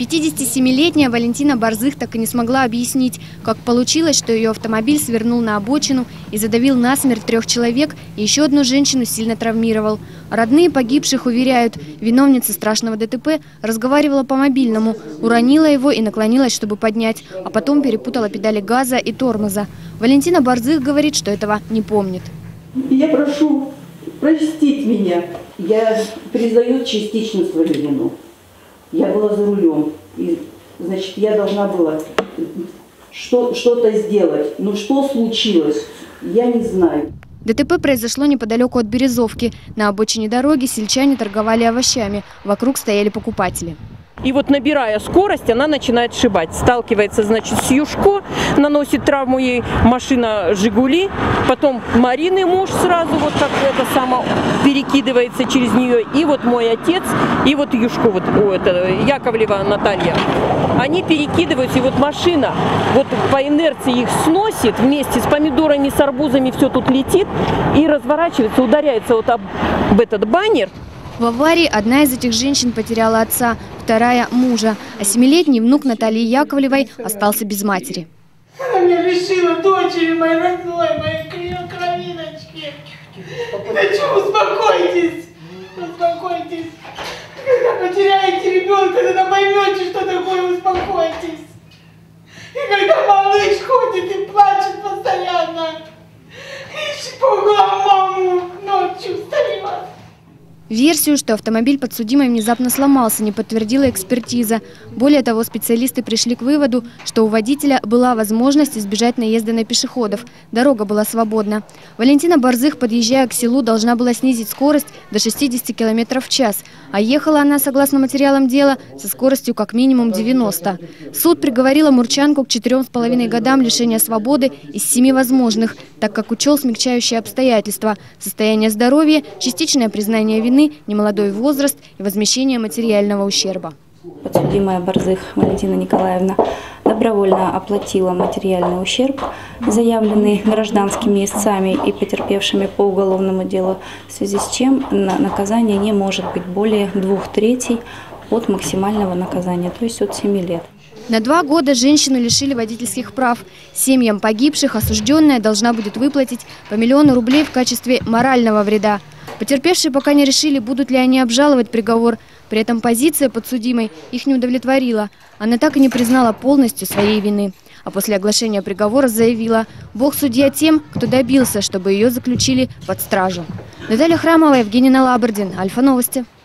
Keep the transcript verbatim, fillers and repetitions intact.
пятидесятисемилетняя Валентина Борзых так и не смогла объяснить, как получилось, что ее автомобиль свернул на обочину и задавил насмерть трех человек, и еще одну женщину сильно травмировал. Родные погибших уверяют, виновница страшного ДТП разговаривала по мобильному, уронила его и наклонилась, чтобы поднять, а потом перепутала педали газа и тормоза. Валентина Борзых говорит, что этого не помнит. Я прошу простить меня. Я признаю частично свою вину. Я была за рулем, и, значит, я должна была что, что-то сделать. Но что случилось, я не знаю. ДТП произошло неподалеку от Березовки. На обочине дороги сельчане торговали овощами. Вокруг стояли покупатели. И вот, набирая скорость, она начинает сшибать. Сталкивается, значит, с Юшко, наносит травму ей машина «Жигули». Потом Марины муж сразу вот как это само перекидывается через нее. И вот мой отец, и вот Юшко, вот о, это, Яковлева Наталья. Они перекидываются, и вот машина вот по инерции их сносит, вместе с помидорами, с арбузами все тут летит и разворачивается, ударяется вот об этот баннер. В аварии одна из этих женщин потеряла отца, вторая – мужа, а семилетний внук Натальи Яковлевой остался без матери. Она меня лишила дочери моей родной, моей кровиночки. Да что, успокойтесь, успокойтесь. Когда потеряете ребенка, тогда поймете, что такое успокойтесь. И когда малыш ходит и плачет постоянно, ищет по углам маму, ночью встает. Версию, что автомобиль подсудимой внезапно сломался, не подтвердила экспертиза. Более того, специалисты пришли к выводу, что у водителя была возможность избежать наезда на пешеходов. Дорога была свободна. Валентина Борзых, подъезжая к селу, должна была снизить скорость до шестидесяти километров в час. А ехала она, согласно материалам дела, со скоростью как минимум девяноста. Суд приговорила мурчанку к четырем с половиной годам лишения свободы из семи возможных, так как учел смягчающие обстоятельства: состояние здоровья, частичное признание вины, немолодой возраст и возмещение материального ущерба. Подсудимая Борзых Валентина Николаевна добровольно оплатила материальный ущерб, заявленный гражданскими истцами и потерпевшими по уголовному делу, в связи с чем наказание не может быть более двух третей от максимального наказания, то есть от семи лет. На два года женщину лишили водительских прав. Семьям погибших осужденная должна будет выплатить по миллиону рублей в качестве морального вреда. Потерпевшие пока не решили, будут ли они обжаловать приговор. При этом позиция подсудимой их не удовлетворила. Она так и не признала полностью своей вины. А после оглашения приговора заявила: «Бог судья тем, кто добился, чтобы ее заключили под стражу». Наталья Храмова, Евгений Налабардин, Альфа Новости.